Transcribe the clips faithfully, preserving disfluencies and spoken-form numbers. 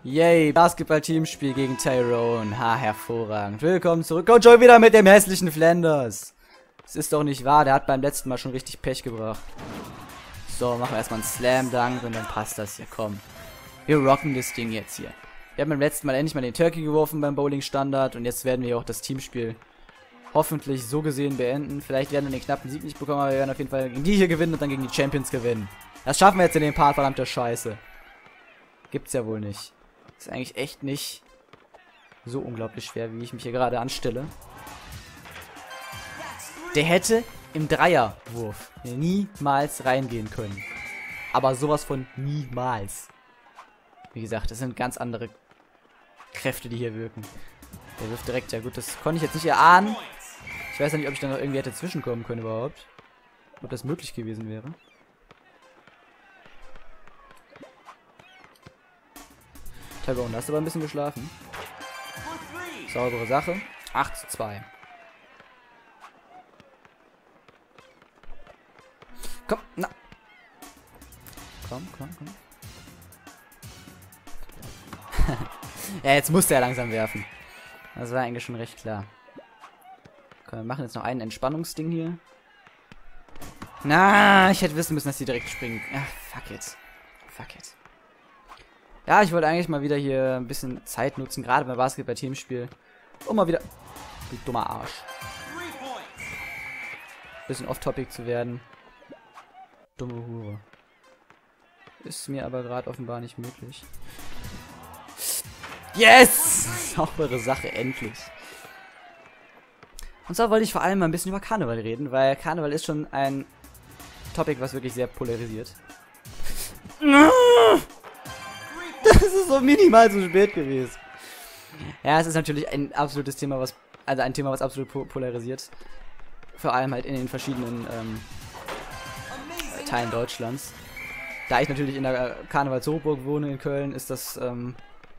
Yay, Basketball-Teamspiel gegen Tyrone. Ha, hervorragend. Willkommen zurück. Und schon wieder mit dem hässlichen Flanders. Das ist doch nicht wahr, der hat beim letzten Mal schon richtig Pech gebracht. So, machen wir erstmal einen Slam-Dunk und dann passt das hier, komm. Wir rocken das Ding jetzt hier. Wir haben beim letzten Mal endlich mal den Turkey geworfen beim Bowling-Standard und jetzt werden wir auch das Teamspiel hoffentlich so gesehen beenden. Vielleicht werden wir den knappen Sieg nicht bekommen, aber wir werden auf jeden Fall gegen die hier gewinnen und dann gegen die Champions gewinnen. Das schaffen wir jetzt in dem Part, verdammte Scheiße. Gibt's ja wohl nicht. Ist eigentlich echt nicht so unglaublich schwer, wie ich mich hier gerade anstelle. Der hätte im Dreierwurf niemals reingehen können. Aber sowas von niemals. Wie gesagt, das sind ganz andere Kräfte, die hier wirken. Der wirft direkt, ja gut, das konnte ich jetzt nicht erahnen. Ich weiß ja nicht, ob ich da noch irgendwie hätte zwischenkommen können überhaupt. Ob das möglich gewesen wäre. Tyrone, hast du aber ein bisschen geschlafen. Saubere Sache. acht zu zwei. Komm, na. Komm, komm, komm. Ja, jetzt musste er langsam werfen. Das war eigentlich schon recht klar. Komm, wir machen jetzt noch ein Entspannungsding hier. Na, ich hätte wissen müssen, dass die direkt springen. Ach, fuck it. Fuck it. Ja, ich wollte eigentlich mal wieder hier ein bisschen Zeit nutzen, gerade beim Basketball-Teamspiel. Um mal wieder... Du dummer Arsch. Bisschen off-topic zu werden. Dumme Hure. Ist mir aber gerade offenbar nicht möglich. Yes! Saubere Sache, endlich. Und zwar wollte ich vor allem mal ein bisschen über Karneval reden, weil Karneval ist schon ein Topic, was wirklich sehr polarisiert. Das ist so minimal zu spät gewesen. Ja, es ist natürlich ein absolutes Thema, was, also ein Thema, was absolut po polarisiert. Vor allem halt in den verschiedenen ähm, Teilen Deutschlands. Da ich natürlich in der Karnevalshochburg wohne in Köln, ist das, ähm,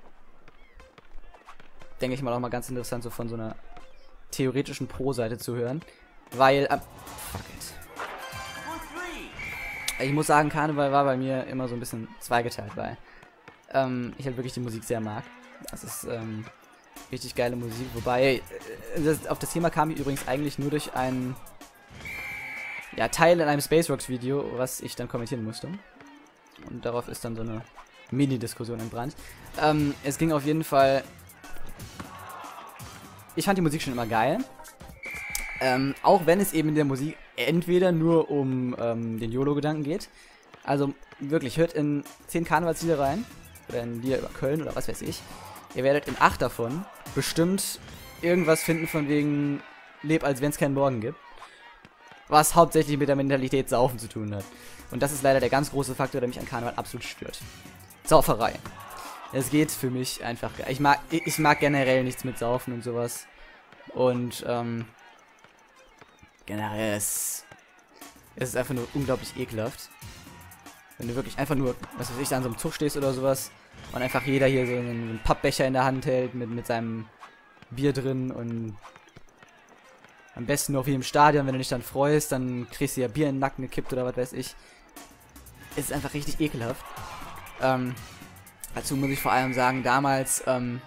denke ich mal, auch mal ganz interessant, so von so einer theoretischen Pro-Seite zu hören. Weil, äh, fuck it. Ich muss sagen, Karneval war bei mir immer so ein bisschen zweigeteilt, weil ähm, ich halt wirklich die Musik sehr mag. Das ist ähm, richtig geile Musik, wobei äh, das, auf das Thema kam ich übrigens eigentlich nur durch einen ja, Teil in einem Space Rocks Video, was ich dann kommentieren musste. Und darauf ist dann so eine Mini-Diskussion entbrannt. Ähm, es ging auf jeden Fall... Ich fand die Musik schon immer geil. Ähm, auch wenn es eben in der Musik entweder nur um ähm, den YOLO-Gedanken geht. Also wirklich, hört in zehn Karnevalslieder rein. Oder in Lieder über Köln oder was weiß ich. Ihr werdet in acht davon bestimmt irgendwas finden von wegen leb, als wenn es keinen Morgen gibt. Was hauptsächlich mit der Mentalität Saufen zu tun hat. Und das ist leider der ganz große Faktor, der mich an Karneval absolut stört. Sauferei. Es geht für mich einfach... Ich mag, ich mag generell nichts mit Saufen und sowas. Und, ähm... generell ist... Es ist einfach nur unglaublich ekelhaft. Wenn du wirklich einfach nur, was weiß ich, da an so einem Zug stehst oder sowas und einfach jeder hier so einen Pappbecher in der Hand hält mit, mit seinem Bier drin und am besten noch wie im Stadion, wenn du dich dann freust, dann kriegst du ja Bier in den Nacken gekippt oder was weiß ich. Es ist einfach richtig ekelhaft. Ähm, dazu muss ich vor allem sagen, damals, ähm,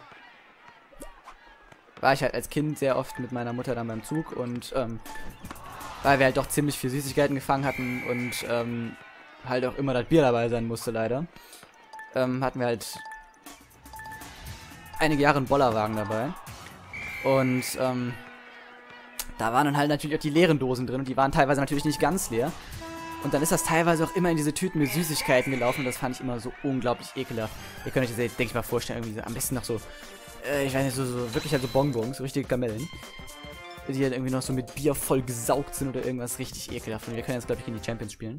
war ich halt als Kind sehr oft mit meiner Mutter dann beim Zug und, ähm, weil wir halt doch ziemlich viel Süßigkeiten gefangen hatten und, ähm, halt auch immer das Bier dabei sein musste, leider. Ähm, hatten wir halt einige Jahre einen Bollerwagen dabei. Und, ähm, da waren dann halt natürlich auch die leeren Dosen drin und die waren teilweise natürlich nicht ganz leer. Und dann ist das teilweise auch immer in diese Tüten mit Süßigkeiten gelaufen und das fand ich immer so unglaublich ekelhaft. Ihr könnt euch das jetzt, denke ich mal, vorstellen, irgendwie so, am besten noch so, äh, ich weiß nicht, so, so wirklich halt so Bonbons, so richtige Kamellen. Die halt irgendwie noch so mit Bier voll gesaugt sind oder irgendwas richtig ekelhaft. Und wir können jetzt, glaube ich, gegen die Champions spielen.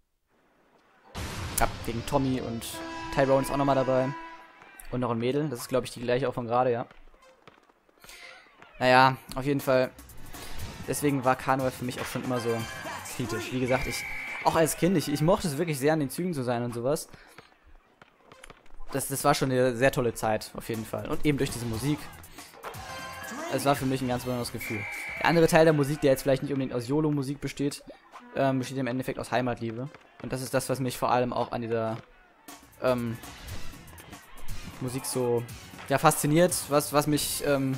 Ja, gegen Tommy und Tyrone ist auch nochmal dabei. Und noch ein Mädel. Das ist, glaube ich, die gleiche auch von gerade, ja. Naja, auf jeden Fall. Deswegen war Karneval für mich auch schon immer so kritisch. Wie gesagt, ich, auch als Kind, ich, ich mochte es wirklich sehr, an den Zügen zu sein und sowas. Das, das war schon eine sehr tolle Zeit, auf jeden Fall. Und eben durch diese Musik. Es war für mich ein ganz besonderes Gefühl. Der andere Teil der Musik, der jetzt vielleicht nicht unbedingt aus YOLO-Musik besteht, ähm, besteht im Endeffekt aus Heimatliebe. Und das ist das, was mich vor allem auch an dieser ähm, Musik so, ja, fasziniert, was, was mich, ähm,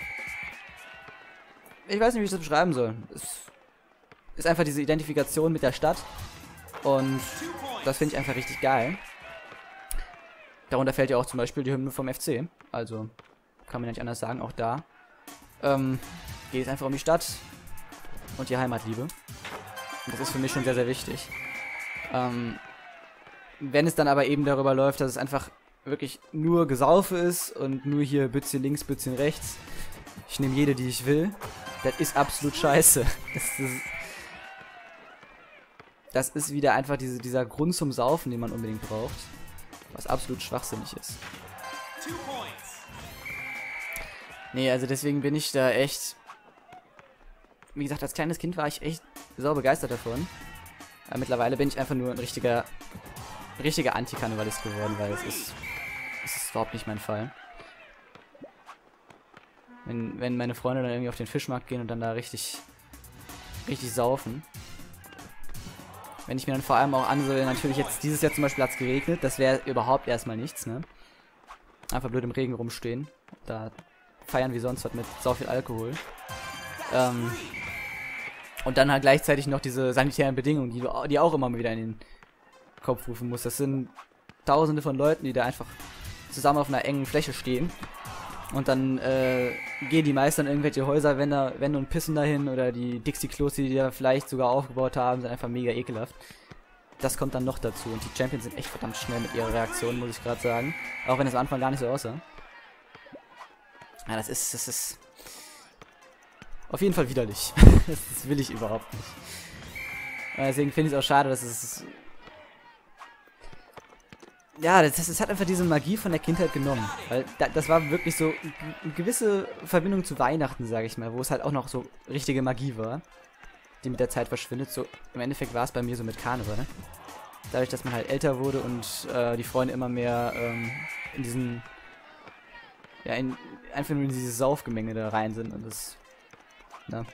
ich weiß nicht, wie ich das beschreiben soll. Es ist einfach diese Identifikation mit der Stadt und das finde ich einfach richtig geil. Darunter fällt ja auch zum Beispiel die Hymne vom F C, also kann man ja nicht anders sagen, auch da ähm, geht es einfach um die Stadt und die Heimatliebe. Und das ist für mich schon sehr, sehr wichtig. Ähm, wenn es dann aber eben darüber läuft, dass es einfach wirklich nur Gesaufe ist und nur hier Bützchen links, Bützchen rechts, ich nehme jede, die ich will, das ist absolut scheiße. Das ist, das ist wieder einfach diese, dieser Grund zum Saufen, den man unbedingt braucht, was absolut schwachsinnig ist. Nee, also deswegen bin ich da echt, wie gesagt, als kleines Kind war ich echt sau begeistert davon. Aber mittlerweile bin ich einfach nur ein richtiger, richtiger Anti-Karnevalist geworden, weil es ist, es ist überhaupt nicht mein Fall. Wenn, wenn meine Freunde dann irgendwie auf den Fischmarkt gehen und dann da richtig, richtig saufen. Wenn ich mir dann vor allem auch ansehe, natürlich jetzt dieses Jahr zum Beispiel hat es geregnet, das wäre überhaupt erstmal nichts, ne? Einfach blöd im Regen rumstehen, da feiern wie sonst was mit sau viel Alkohol. Ähm, und dann halt gleichzeitig noch diese sanitären Bedingungen, die du die auch immer mal wieder in den Kopf rufen musst. Das sind tausende von Leuten, die da einfach zusammen auf einer engen Fläche stehen. Und dann äh, gehen die meisten in irgendwelche Häuserwände Wände und pissen dahin oder die Dixie-Klos, die die da vielleicht sogar aufgebaut haben, sind einfach mega ekelhaft. Das kommt dann noch dazu. Und die Champions sind echt verdammt schnell mit ihrer Reaktion, muss ich gerade sagen. Auch wenn es am Anfang gar nicht so aussah. Ja, das ist, das ist auf jeden Fall widerlich. das, das will ich überhaupt nicht. Und deswegen finde ich es auch schade, dass es... Ja, das, das hat einfach diese Magie von der Kindheit genommen. Weil da, das war wirklich so eine gewisse Verbindung zu Weihnachten, sage ich mal, wo es halt auch noch so richtige Magie war, die mit der Zeit verschwindet. So im Endeffekt war es bei mir so mit Karneval. Dadurch, dass man halt älter wurde und äh, die Freunde immer mehr ähm, in diesen, ja, in, einfach nur in dieses Saufgemenge da rein sind und das, na,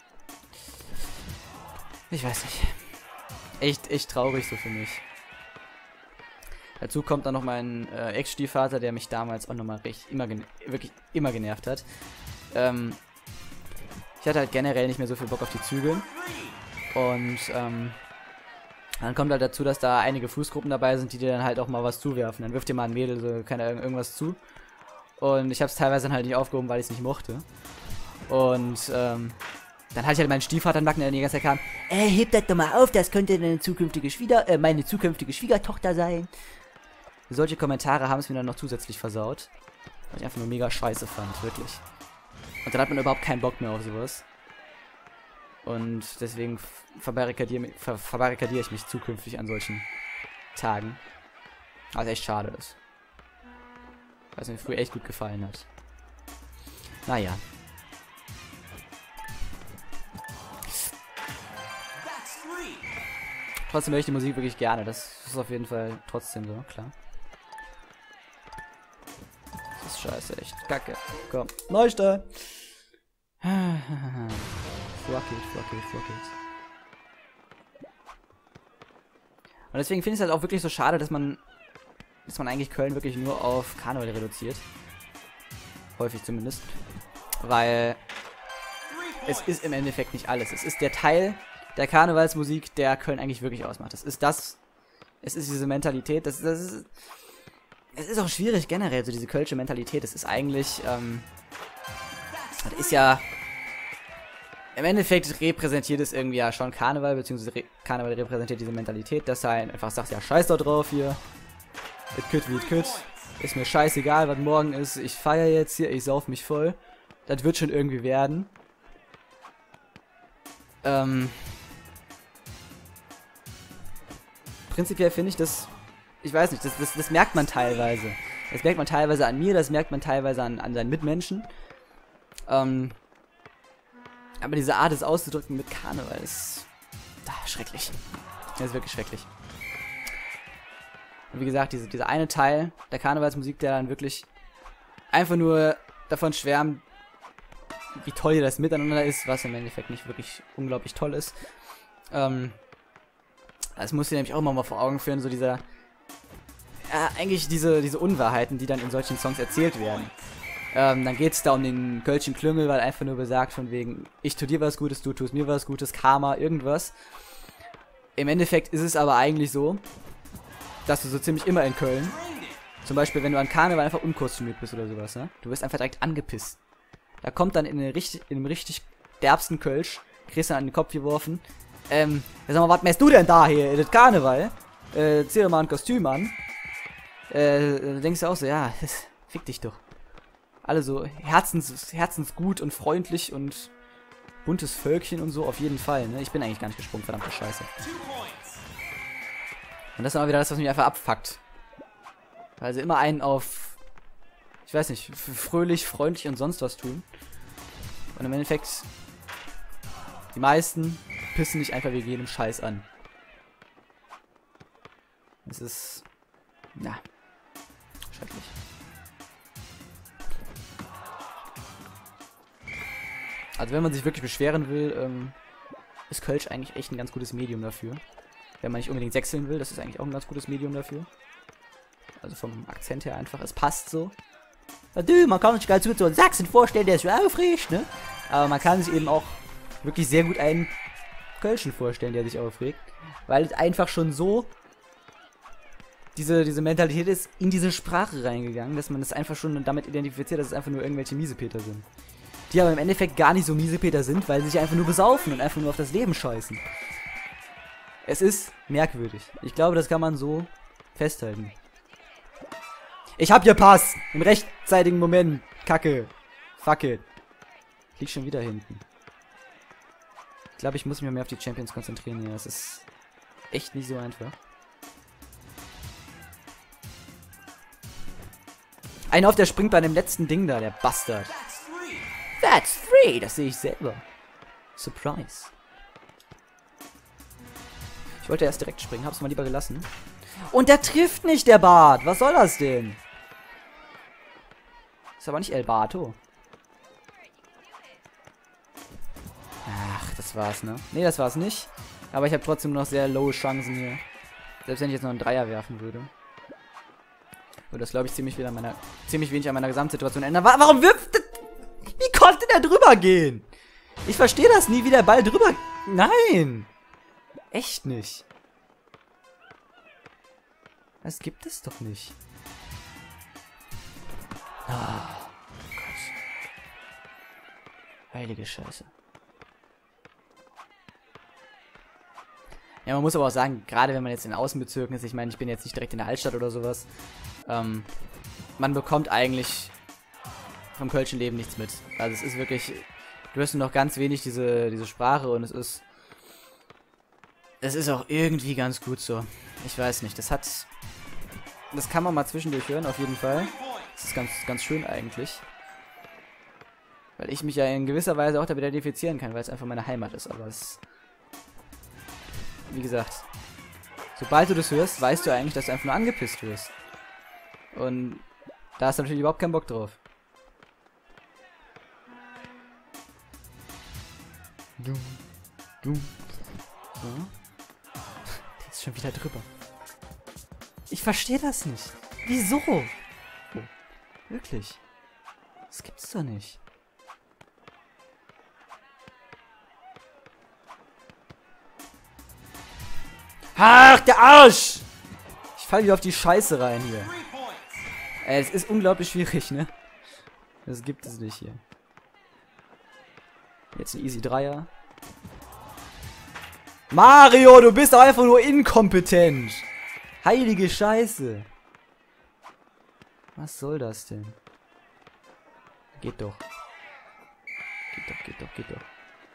ich weiß nicht. Echt, echt traurig so für mich. Dazu kommt dann noch mein äh, Ex-Stiefvater, der mich damals auch nochmal richtig, immer wirklich immer genervt hat. Ähm, ich hatte halt generell nicht mehr so viel Bock auf die Züge. Und ähm, dann kommt halt dazu, dass da einige Fußgruppen dabei sind, die dir dann halt auch mal was zuwerfen. Dann wirft dir mal ein Mädel so keine irgendwas zu. Und ich habe es teilweise dann halt nicht aufgehoben, weil ich es nicht mochte. Und ähm, dann hatte ich halt meinen Stiefvater im Nacken, der die ganze Zeit kam. Ey, heb das doch mal auf, das könnte eine zukünftige Schwieger, äh, meine zukünftige Schwiegertochter sein. Solche Kommentare haben es mir dann noch zusätzlich versaut. Was ich einfach nur mega scheiße fand, wirklich. Und dann hat man überhaupt keinen Bock mehr auf sowas. Und deswegen verbarrikadiere ver verbarrikadier ich mich zukünftig an solchen Tagen. Was echt schade ist. Weil es mir früher echt gut gefallen hat. Naja. Trotzdem höre ich die Musik wirklich gerne. Das ist auf jeden Fall trotzdem so, klar. Das ist scheiße, echt kacke. Komm, Neustart. Fuck it, fuck it, fuck it. Und deswegen finde ich es halt auch wirklich so schade, dass man dass man eigentlich Köln wirklich nur auf Karneval reduziert. Häufig zumindest. Weil es ist im Endeffekt nicht alles. Es ist der Teil der Karnevalsmusik, der Köln eigentlich wirklich ausmacht. Es ist das, es ist diese Mentalität, das, das ist, es ist auch schwierig generell, so diese kölsche Mentalität. Es ist eigentlich, ähm, das ist ja, im Endeffekt repräsentiert es irgendwie ja schon Karneval, beziehungsweise Re Karneval repräsentiert diese Mentalität, dass er einfach sagt, ja, scheiß da drauf hier, it could wie it could, ist mir scheißegal, was morgen ist, ich feiere jetzt hier, ich sauf mich voll, das wird schon irgendwie werden. Ähm, prinzipiell finde ich das, ich weiß nicht, das, das, das merkt man teilweise. Das merkt man teilweise an mir, das merkt man teilweise an, an seinen Mitmenschen. Ähm, aber diese Art, es auszudrücken mit Karneval ist ah, schrecklich. Das ist wirklich schrecklich. Und wie gesagt, diese, dieser eine Teil der Karnevalsmusik, der dann wirklich einfach nur davon schwärmt, wie toll hier das Miteinander ist, was im Endeffekt nicht wirklich unglaublich toll ist. Ähm, das muss ich nämlich auch immer mal vor Augen führen, so dieser, äh, eigentlich diese, diese Unwahrheiten, die dann in solchen Songs erzählt werden. Ähm, dann geht es da um den Kölschen Klüngel, weil einfach nur besagt von wegen, ich tu dir was Gutes, du tust mir was Gutes, Karma, irgendwas. Im Endeffekt ist es aber eigentlich so, dass du so ziemlich immer in Köln, zum Beispiel wenn du an Karneval einfach unkostümiert bist oder sowas, ne? Du wirst einfach direkt angepisst. Da kommt dann in, eine richtig, in einem richtig derbsten Kölsch, kriegst dann an den Kopf geworfen, ähm, ja, sag mal, was machst du denn da hier, das Karneval? Äh, zieh dir mal ein Kostüm an. Äh, da denkst du auch so, ja, fick dich doch. Alle so herzens, herzensgut und freundlich und buntes Völkchen und so, auf jeden Fall, ne? Ich bin eigentlich gar nicht gesprungen, verdammte Scheiße. Und das ist immer wieder das, was mich einfach abfuckt. Weil sie immer einen auf, ich weiß nicht, fröhlich, freundlich und sonst was tun. Und im Endeffekt, die meisten pissen dich einfach wegen jedem Scheiß an. Es ist, na, schrecklich. Also wenn man sich wirklich beschweren will, ähm, ist Kölsch eigentlich echt ein ganz gutes Medium dafür. Wenn man nicht unbedingt sechseln will, das ist eigentlich auch ein ganz gutes Medium dafür. Also vom Akzent her einfach, es passt so. Du, man kann sich ganz gut so einen Sachsen vorstellen, der ist so aufregt, ne? Aber man kann sich eben auch wirklich sehr gut einen Kölschen vorstellen, der sich aufregt. Weil es einfach schon so diese, diese Mentalität ist in diese Sprache reingegangen, dass man es einfach schon damit identifiziert, dass es einfach nur irgendwelche Miesepeter sind. Die aber im Endeffekt gar nicht so Miesepeter sind, weil sie sich einfach nur besaufen und einfach nur auf das Leben scheißen. Es ist merkwürdig. Ich glaube, das kann man so festhalten. Ich hab gepasst! Im rechtzeitigen Moment. Kacke. Fuck it. Ich lieg schon wieder hinten. Ich glaube, ich muss mich mehr auf die Champions konzentrieren hier. Das ist echt nicht so einfach. Einer auf der springt bei dem letzten Ding da, der Bastard. That's free! Das sehe ich selber. Surprise. Ich wollte erst direkt springen, hab's mal lieber gelassen. Und der trifft nicht, der Bart! Was soll das denn? Ist aber nicht El Bato. Ach, das war's, ne? Ne, das war's nicht. Aber ich habe trotzdem noch sehr low Chancen hier. Selbst wenn ich jetzt noch einen Dreier werfen würde. Würde das, glaube ich, ziemlich, wieder an meiner, ziemlich wenig an meiner Gesamtsituation ändern. Warum wirft das? Wie konnte der drüber gehen? Ich verstehe das nie, wie der Ball drüber... Nein! Echt nicht. Das gibt es doch nicht. Ah, Gott. Heilige Scheiße. Ja, man muss aber auch sagen, gerade wenn man jetzt in Außenbezirken ist, ich meine, ich bin jetzt nicht direkt in der Altstadt oder sowas, ähm, man bekommt eigentlich vom Kölschen Leben nichts mit. Also es ist wirklich, du hörst nur noch ganz wenig diese, diese Sprache und es ist, es ist auch irgendwie ganz gut so. Ich weiß nicht, das hat, das kann man mal zwischendurch hören, auf jeden Fall. Das ist ganz, ganz schön eigentlich. Weil ich mich ja in gewisser Weise auch damit identifizieren kann, weil es einfach meine Heimat ist, aber es, wie gesagt, sobald du das hörst, weißt du eigentlich, dass du einfach nur angepisst wirst. Und da hast du natürlich überhaupt keinen Bock drauf. Du, du. So. Der ist schon wieder drüber. Ich verstehe das nicht. Wieso? Oh. Wirklich? Das gibt's doch nicht. Ach, der Arsch! Ich falle wieder auf die Scheiße rein hier. Ey, es ist unglaublich schwierig, ne? Das gibt es nicht hier. Jetzt ein Easy Dreier. Mario, du bist doch einfach nur inkompetent. Heilige Scheiße. Was soll das denn? Geht doch. Geht doch, geht doch, geht doch.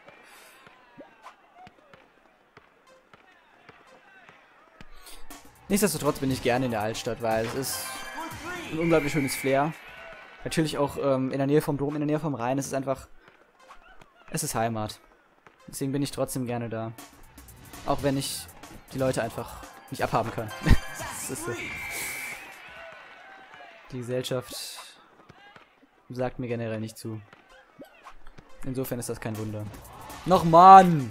Nichtsdestotrotz bin ich gerne in der Altstadt, weil es ist ein unglaublich schönes Flair. Natürlich auch ähm, in der Nähe vom Dom, in der Nähe vom Rhein. Es ist einfach... Es ist Heimat. Deswegen bin ich trotzdem gerne da. Auch wenn ich die Leute einfach nicht abhaben kann. Das ist so. Die Gesellschaft sagt mir generell nicht zu. Insofern ist das kein Wunder. Noch Mann!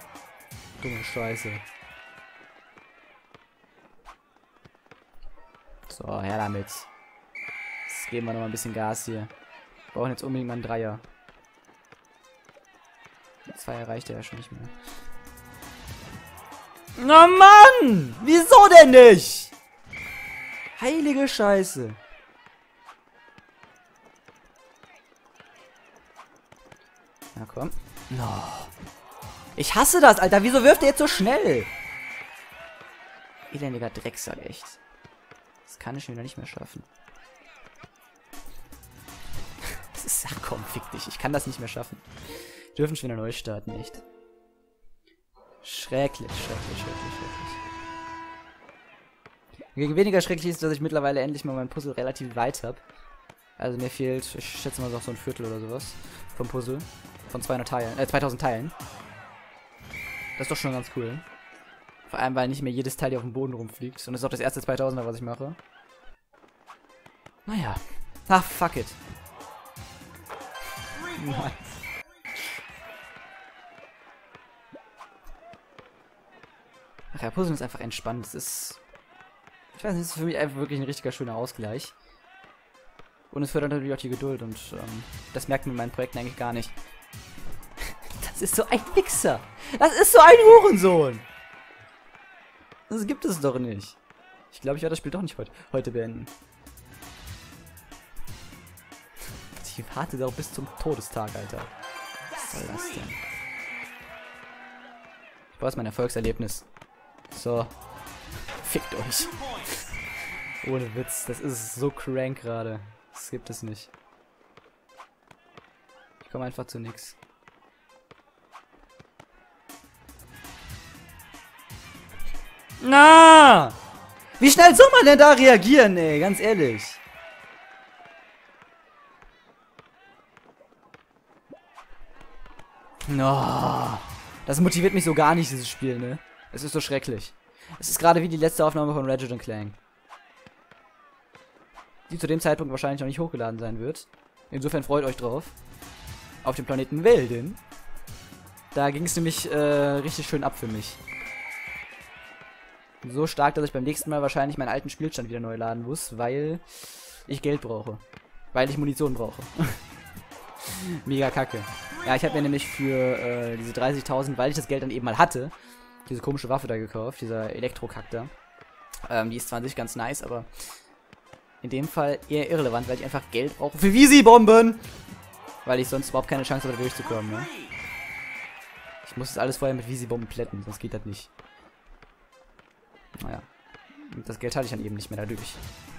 Dumme Scheiße. So, her damit. Jetzt geben wir noch mal ein bisschen Gas hier. Wir brauchen jetzt unbedingt mal einen Dreier. Zwei reicht ja schon nicht mehr. Na Mann! Wieso denn nicht? Heilige Scheiße. Na komm. No. Ich hasse das, Alter. Wieso wirft er jetzt so schnell? Elendiger Drecksack, echt. Das kann ich schon wieder nicht mehr schaffen. Das ist... Ach komm, fick dich. Ich kann das nicht mehr schaffen. Wir dürfen schon wieder neu starten, echt. Schrecklich, schrecklich, schrecklich, schrecklich. Gegen weniger schrecklich ist, dass ich mittlerweile endlich mal mein Puzzle relativ weit habe. Also mir fehlt, ich schätze mal so ein Viertel oder sowas vom Puzzle. Von zweihundert Teilen, äh, zweitausend Teilen. Das ist doch schon ganz cool. Vor allem, weil nicht mehr jedes Teil hier auf dem Boden rumfliegt. Und das ist auch das erste zweitausender, was ich mache. Naja. Ach, fuck it. Nice. Ach ja, Puzzle ist einfach entspannt. Es ist... Ich weiß nicht, es ist für mich einfach wirklich ein richtiger schöner Ausgleich. Und es fördert natürlich auch die Geduld. Und ähm, das merkt man in meinen Projekten eigentlich gar nicht. Das ist so ein Wichser. Das ist so ein Hurensohn. Das gibt es doch nicht. Ich glaube, ich werde das Spiel doch nicht heute, heute beenden. Ich warte doch bis zum Todestag, Alter. Was soll das denn? Ich brauche jetzt mein Erfolgserlebnis. So. Fickt euch. Ohne Witz. Das ist so crank gerade. Das gibt es nicht. Ich komme einfach zu nix. Na! Wie schnell soll man denn da reagieren, ey? Ganz ehrlich. No. Das motiviert mich so gar nicht, dieses Spiel, ne? Es ist so schrecklich. Es ist gerade wie die letzte Aufnahme von Ratchet und Clank. Die zu dem Zeitpunkt wahrscheinlich noch nicht hochgeladen sein wird. Insofern freut euch drauf. Auf dem Planeten Weldin. Da ging es nämlich äh, richtig schön ab für mich. So stark, dass ich beim nächsten Mal wahrscheinlich meinen alten Spielstand wieder neu laden muss, weil ich Geld brauche. Weil ich Munition brauche. Mega kacke. Ja, ich habe mir nämlich für äh, diese dreißigtausend, weil ich das Geld dann eben mal hatte, diese komische Waffe da gekauft, dieser Elektrokack da. Ähm, die ist zwar an sich ganz nice, aber in dem Fall eher irrelevant, weil ich einfach Geld brauche für Visi-Bomben! Weil ich sonst überhaupt keine Chance habe, da durchzukommen, ne? Ich muss das alles vorher mit Visi-Bomben plätten, sonst geht das nicht. Naja. Und das Geld hatte ich dann eben nicht mehr dadurch.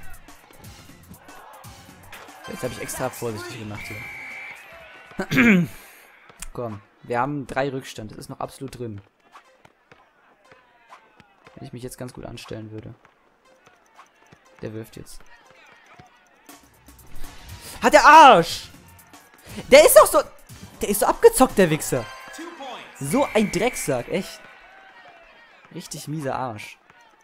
Jetzt habe ich extra vorsichtig gemacht hier. Komm, wir haben drei Rückstand. Das ist noch absolut drin. Wenn ich mich jetzt ganz gut anstellen würde. Der wirft jetzt. Hat der Arsch! Der ist doch so... Der ist so abgezockt, der Wichser. So ein Drecksack, echt. Richtig mieser Arsch.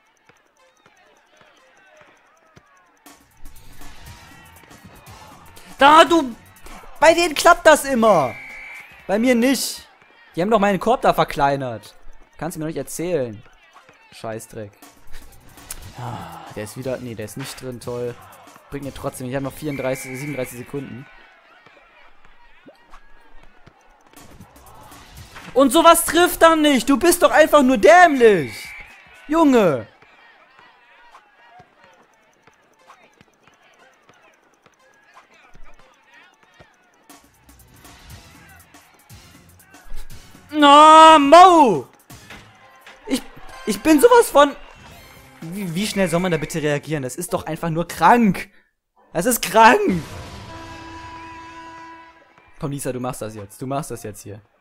Da, du... Bei denen klappt das immer. Bei mir nicht. Die haben doch meinen Korb da verkleinert. Kannst du mir noch nicht erzählen. Scheißdreck. Ah, der ist wieder... Nee, der ist nicht drin. Toll. Bringt mir trotzdem. Ich habe noch vierunddreißig, siebenunddreißig Sekunden. Und sowas trifft dann nicht. Du bist doch einfach nur dämlich. Junge. Na, Mo! Ich, ich bin sowas von... Wie, wie schnell soll man da bitte reagieren? Das ist doch einfach nur krank. Das ist krank. Komm, Lisa, du machst das jetzt. Du machst das jetzt hier.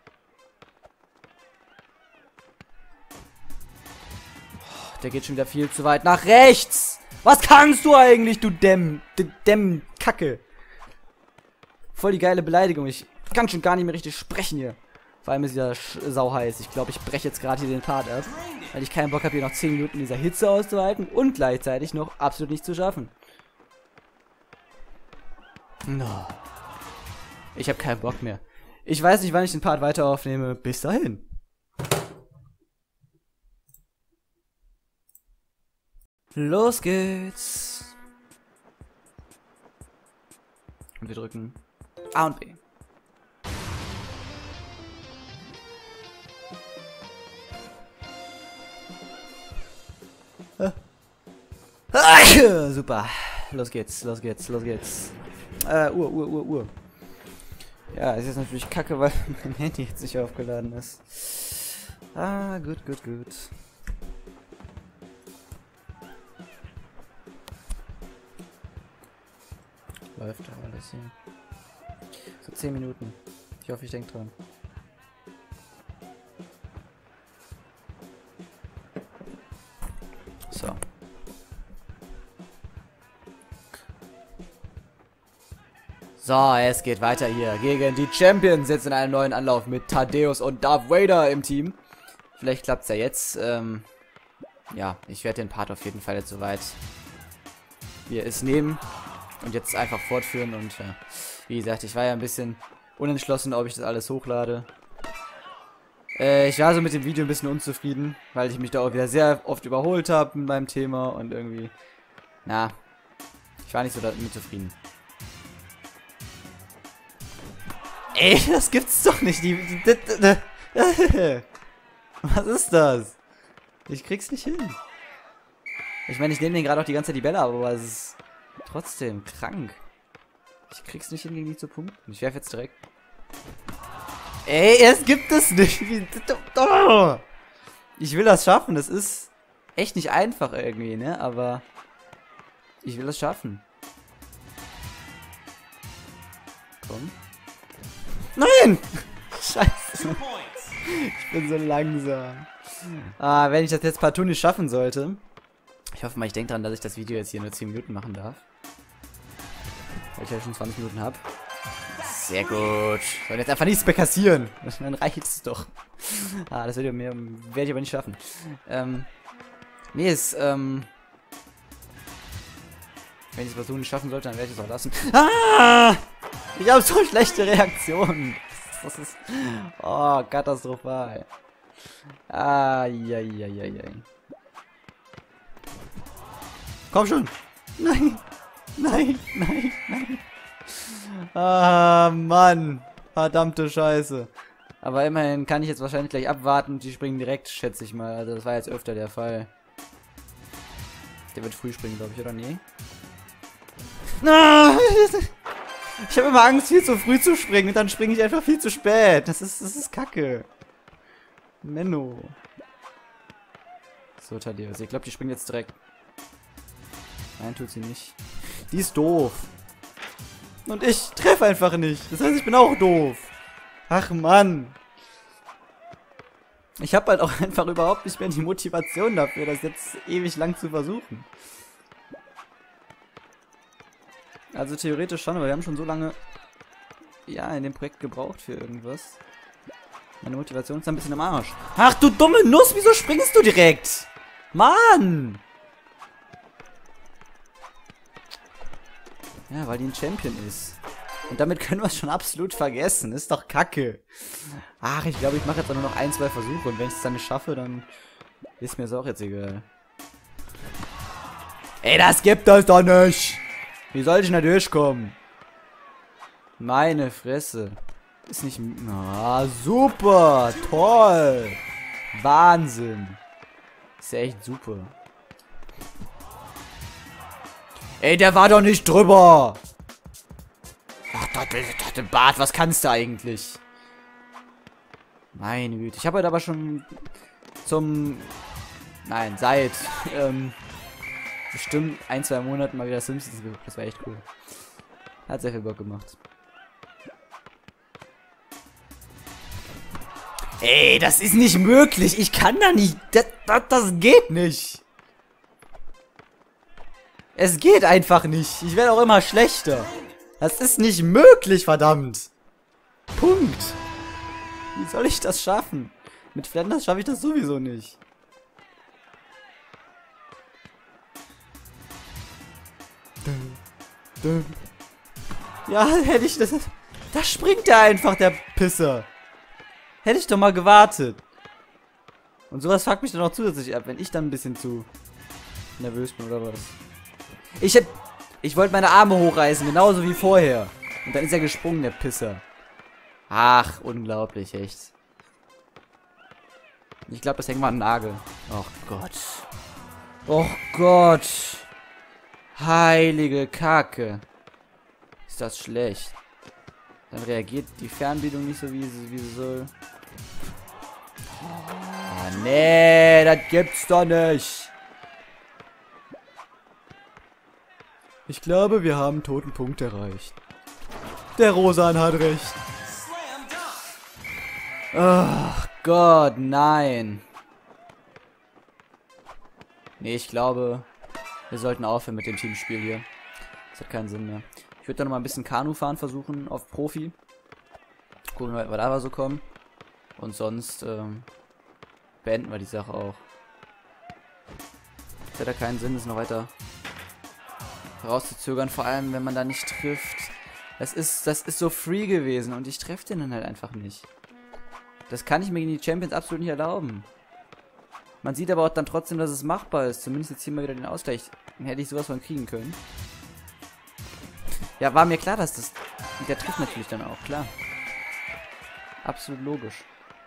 Oh, der geht schon wieder viel zu weit nach rechts. Was kannst du eigentlich, du Dämm... Dämm... Kacke. Voll die geile Beleidigung. Ich kann schon gar nicht mehr richtig sprechen hier. Vor allem ist dieser sau heiß. Ich glaube, ich breche jetzt gerade hier den Part ab. Weil ich keinen Bock habe, hier noch zehn Minuten in dieser Hitze auszuhalten und gleichzeitig noch absolut nichts zu schaffen. No. Ich habe keinen Bock mehr. Ich weiß nicht, wann ich den Part weiter aufnehme. Bis dahin. Los geht's. Und wir drücken A und B. Ah, super. Los geht's, los geht's, los geht's. Äh, Uhr, Uhr, Uhr, Uhr. Ja, ist jetzt natürlich kacke, weil mein Handy jetzt nicht aufgeladen ist. Ah, gut, gut, gut. Läuft doch alles hier. So zehn Minuten. Ich hoffe, ich denke dran. So. So, es geht weiter hier gegen die Champions. Jetzt in einem neuen Anlauf mit Thaddeus und Darth Vader im Team. Vielleicht klappt es ja jetzt. Ähm, ja, ich werde den Part auf jeden Fall jetzt soweit wir es nehmen und jetzt einfach fortführen. Und ja, wie gesagt, ich war ja ein bisschen unentschlossen, ob ich das alles hochlade. Äh, ich war so mit dem Video ein bisschen unzufrieden, weil ich mich da auch wieder sehr oft überholt habe mit meinem Thema und irgendwie, na, ich war nicht so damit zufrieden. Ey, das gibt's doch nicht. Die, die, die, die, die. Was ist das? Ich krieg's nicht hin. Ich meine, ich nehme den gerade auch die ganze Zeit die Bälle, aber es ist trotzdem krank. Ich krieg's nicht hin, gegen die zu punkten. Ich werfe jetzt direkt. Ey, es gibt es nicht. Ich will das schaffen. Das ist echt nicht einfach irgendwie, ne? Aber ich will das schaffen. Komm. Nein! Scheiße. Ich bin so langsam. Ah, wenn ich das jetzt partout nicht schaffen sollte. Ich hoffe mal, ich denke dran, dass ich das Video jetzt hier nur zehn Minuten machen darf. Weil ich ja schon zwanzig Minuten habe. Sehr gut. Soll jetzt einfach nichts mehr kassieren. Dann reicht es doch. Ah, das Video mehr werde ich aber nicht schaffen. Ähm. Nee, es, ähm. Wenn ich es partout nicht schaffen sollte, dann werde ich es auch lassen. Ah! Ich habe so schlechte Reaktionen. Das ist. Oh, katastrophal. Ah, ja, ja, ja, ja. Komm schon. Nein. Nein, nein, nein. Ah, Mann. Verdammte Scheiße. Aber immerhin kann ich jetzt wahrscheinlich gleich abwarten und die springen direkt, schätze ich mal. Also das war jetzt öfter der Fall. Der wird früh springen, glaube ich, oder nee? Ah! Ich habe immer Angst, viel zu früh zu springen und dann springe ich einfach viel zu spät. Das ist, das ist kacke. Menno. So, Thaddeus. Ich glaube, die springt jetzt direkt. Nein, tut sie nicht. Die ist doof. Und ich treffe einfach nicht. Das heißt, ich bin auch doof. Ach, Mann. Ich habe halt auch einfach überhaupt nicht mehr die Motivation dafür, das jetzt ewig lang zu versuchen. Also theoretisch schon, aber wir haben schon so lange ja in dem Projekt gebraucht für irgendwas. Meine Motivation ist ein bisschen im Arsch. Ach du dumme Nuss, wieso springst du direkt? Mann! Ja, weil die ein Champion ist. Und damit können wir es schon absolut vergessen. Ist doch kacke. Ach, ich glaube, ich mache jetzt nur noch ein, zwei Versuche. Und wenn ich es dann nicht schaffe, dann ist mir das auch jetzt egal. Ey, das gibt es doch nicht! Wie soll ich da durchkommen? Meine Fresse. Ist nicht... Ah, super! Toll! Wahnsinn! Ist ja echt super. Ey, der war doch nicht drüber! Ach, der Bart, was kannst du eigentlich? Meine Güte. Ich habe halt aber schon zum... Nein, seit... Ähm, bestimmt ein, zwei Monaten mal wieder Simpsons geguckt. Das war echt cool. Hat sehr viel Bock gemacht. Ey, das ist nicht möglich. Ich kann da nicht. Das, das, das geht nicht. Es geht einfach nicht. Ich werde auch immer schlechter. Das ist nicht möglich, verdammt. Punkt. Wie soll ich das schaffen? Mit Flanders schaffe ich das sowieso nicht. Ja, hätte ich das... Da springt er einfach, der Pisser. Hätte ich doch mal gewartet. Und sowas fuckt mich dann auch zusätzlich ab, wenn ich dann ein bisschen zu nervös bin oder was. Ich hab... Ich wollte meine Arme hochreißen, genauso wie vorher. Und dann ist er gesprungen, der Pisser. Ach, unglaublich, echt. Ich glaube, das hängt mal am Nagel. Oh Gott. Oh Gott. Heilige Kacke. Ist das schlecht. Dann reagiert die Fernbedienung nicht so, wie sie, wie sie soll. Oh, nee, das gibt's doch nicht. Ich glaube, wir haben einen toten Punkt erreicht. Der Rosan hat recht. Ach Gott, nein. Nee, ich glaube, wir sollten aufhören mit dem Teamspiel hier. Das hat keinen Sinn mehr. Ich würde dann noch mal ein bisschen Kanu fahren versuchen auf Profi. Gucken, was wir da so kommen. Und sonst ähm, beenden wir die Sache auch. Es hat ja keinen Sinn, das noch weiter rauszuzögern, vor allem wenn man da nicht trifft. Das ist, das ist so free gewesen und ich treffe den dann halt einfach nicht. Das kann ich mir gegen die Champions absolut nicht erlauben. Man sieht aber auch dann trotzdem, dass es machbar ist. Zumindest jetzt hier mal wieder den Ausgleich. Dann hätte ich sowas von kriegen können. Ja, war mir klar, dass das... Der trifft natürlich dann auch, klar. Absolut logisch.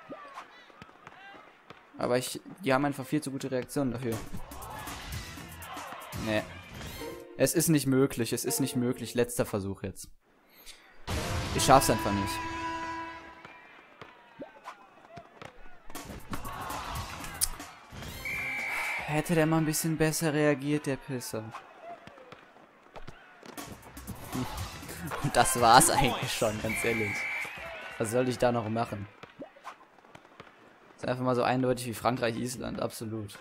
Aber ich... Die haben einfach viel zu gute Reaktionen dafür. Nee. Es ist nicht möglich, es ist nicht möglich. Letzter Versuch jetzt. Ich schaff's einfach nicht. Hätte der mal ein bisschen besser reagiert, der Pisser. Und das war's eigentlich schon, ganz ehrlich. Was soll ich da noch machen? Ist einfach mal so eindeutig wie Frankreich, Island, absolut.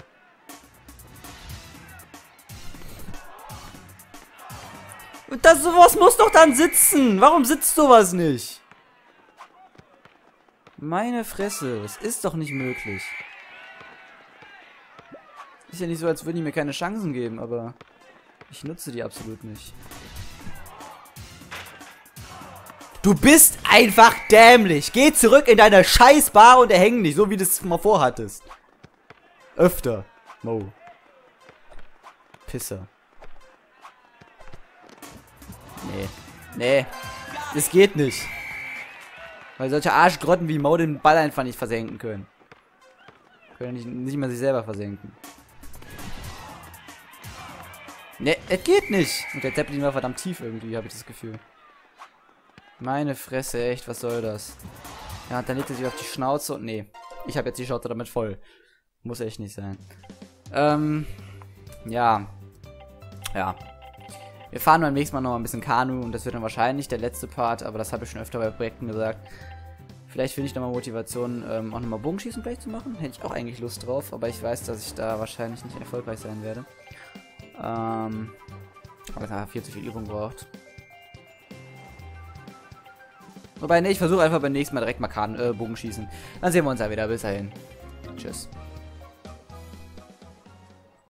Und das sowas muss doch dann sitzen. Warum sitzt sowas nicht? Meine Fresse, das ist doch nicht möglich. Ist ja nicht so, als würden die mir keine Chancen geben, aber ich nutze die absolut nicht. Du bist einfach dämlich. Geh zurück in deine Scheißbar und erhäng dich, so wie du es mal vorhattest. Öfter. Mo. Pisser. Nee. Nee. Das geht nicht. Weil solche Arschgrotten wie Mo den Ball einfach nicht versenken können. Können nicht, nicht mal sich selber versenken. Ne, es geht nicht. Und der Zeppelin war verdammt tief irgendwie, habe ich das Gefühl. Meine Fresse, echt, was soll das? Ja, dann legt er sich auf die Schnauze und... Nee, ich habe jetzt die Schnauze damit voll. Muss echt nicht sein. Ähm, ja. Ja. Wir fahren beim nächsten Mal noch ein bisschen Kanu und das wird dann wahrscheinlich der letzte Part, aber das habe ich schon öfter bei Projekten gesagt. Vielleicht finde ich nochmal Motivation, ähm, auch nochmal Bogenschießen gleich zu machen. Hätte ich auch eigentlich Lust drauf, aber ich weiß, dass ich da wahrscheinlich nicht erfolgreich sein werde. Ähm, aber es hat viel zu viel Übung braucht. Wobei, ne, ich versuche einfach beim nächsten Mal direkt mal Kan äh, Bogenschießen. Dann sehen wir uns ja wieder. Bis dahin. Tschüss.